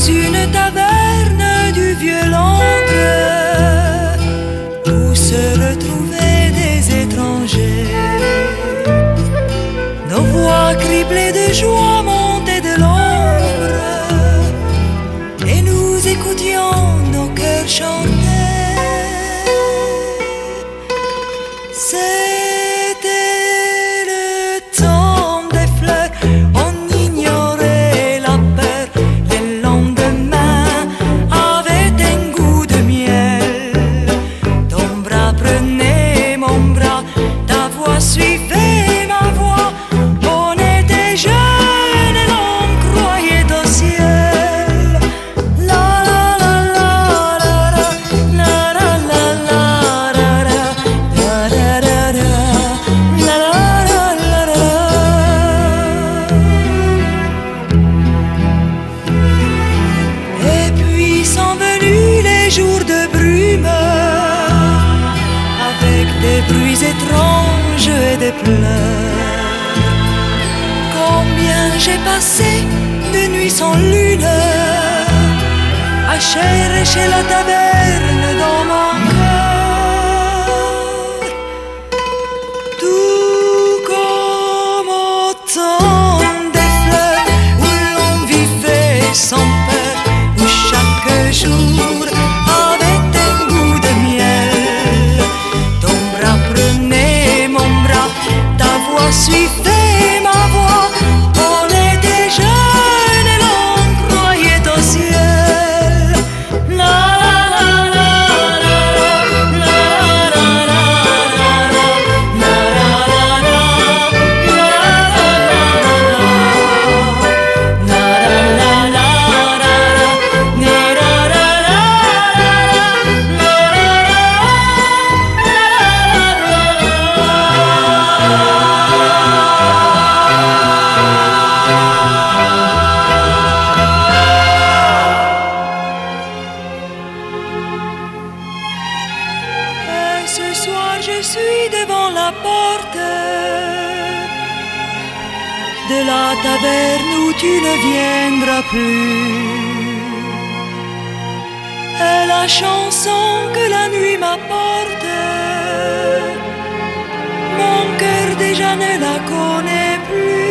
une taverne du vieux Londres où se retrouvaient des étrangers. Nos voix criblées de joie montaient de l'ombre et nous écoutions nos cœurs chanter. C'était le temps des fleurs, on ignorait la peur. Les lendemains avaient un goût de miel. Ton bras prenait mon bras, ta voix suivait ma voix. On était jeunes et l'on croyait au ciel. La la la la la la la la la la la la la la la la la. Et puis sont venus les jours de brume, avec des bruits étranges et des pleurs. Combien j'ai passé de nuits sans lune à chercher la taverne dans mon cœur. Tout comme au temps des fleurs où l'on vivait sans peur, où chaque jour avait un goût de miel. Ton bras prenait mon bras, ta voix suivait ma voix. On était jeunes et l'on croyait au ciel. La la la la la la la la Et ce soir je suis devant la porte de la taverne où tu ne viendras plus. Et la chanson que la nuit m'apporte, mon cœur déjà ne la connaît plus.